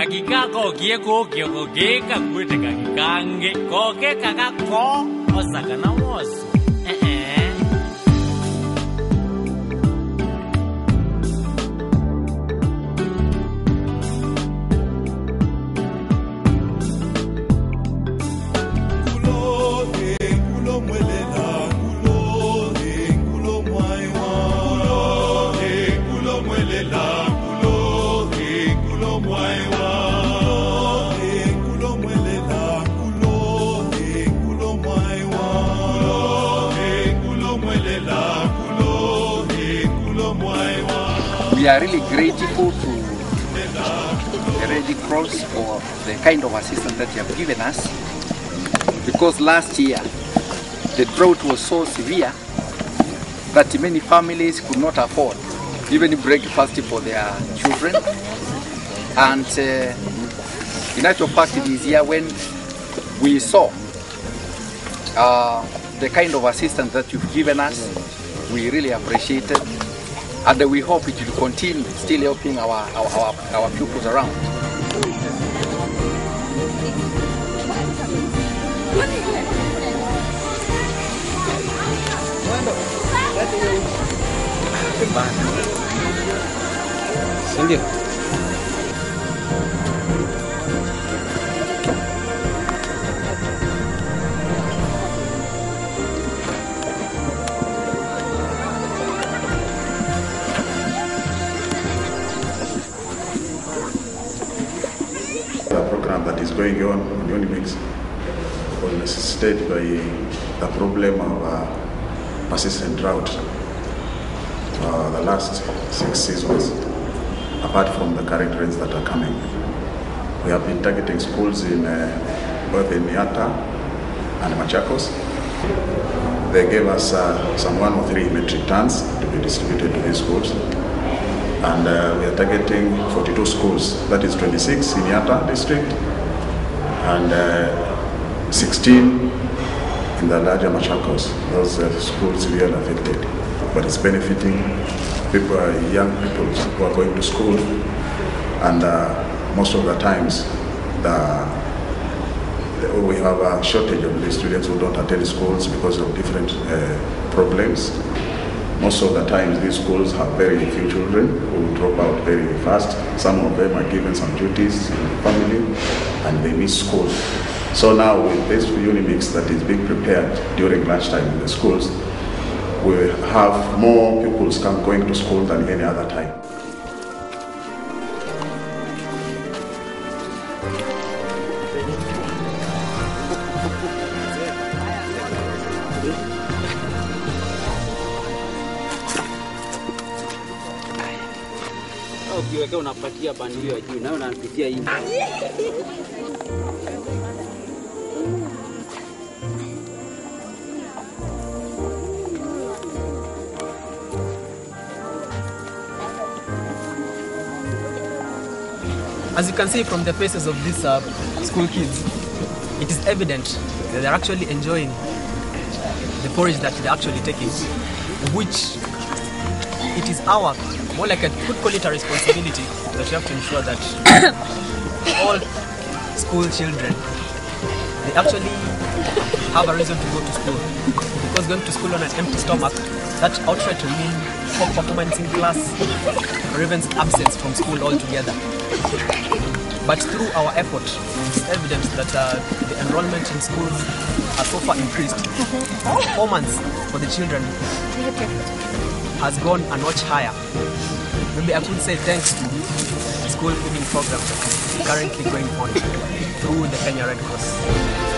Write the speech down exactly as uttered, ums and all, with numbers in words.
Kakika kokie kokie kokie kakwete kakikange koke kakako osaka na wosu. Eh eh. We are really grateful to the Red Cross for the kind of assistance that you have given us, because last year the drought was so severe that many families could not afford even breakfast for their children. And uh, in actual fact, this year when we saw uh, the kind of assistance that you've given us, we really appreciate it. And we hope it will continue still helping our, our, our, our pupils around. The program that is going on in Unimix was necessitated by the problem of uh, persistent drought uh, the last six seasons, apart from the current rains that are coming. We have been targeting schools in uh, both in Niata and Machakos. They gave us uh, some one or three metric tons to be distributed to these schools. And uh, we are targeting forty-two schools, that is twenty-six in Niata district and uh, sixteen in the larger Machakos. Those uh, schools really affected, but it's benefiting people, uh, young people who are going to school, and uh, most of the times the, the, we have a shortage of the students who don't attend schools because of different uh, problems. Most of the times these schools have very few children who drop out very fast. Some of them are given some duties in the family and they miss school. So now with this Unimix that is being prepared during lunchtime in the schools, we have more pupils come going to school than any other time. Ukiweka unapatia bandio ya juu na unapitia hivi. As you can see from the faces of these uh, school kids, it is evident that they're actually enjoying the forage that they're actually taking, which it is our, more like I could call it a responsibility, that we have to ensure that all school children, they actually have a reason to go to school. Because going to school on an empty stomach, that outright will mean poor performance in class or even absence from school altogether. But through our effort, it's evident that uh, the enrollment in schools has so far increased. Performance for the children has gone a notch higher. Maybe I could say thanks to the school feeding program that is currently going on through the Kenya Red Cross.